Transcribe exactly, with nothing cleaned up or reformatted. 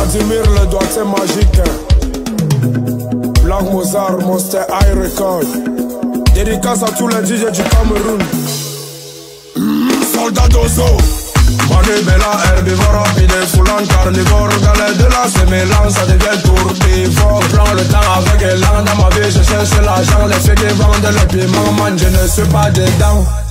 Vladimir le doigté magique. Black Mozart, Monster High Record. Dédicace à tous les D J du Cameroun. Mmh, soldat d'Ozo. Manu Bella, herbivore, rapide, foulant, carnivore. Galère de la sémélance, ça devient tournivore. Je prends le temps avec élan dans ma vie, je cherche l'argent. Les filles qui vendent le piment, man, je ne suis pas dedans.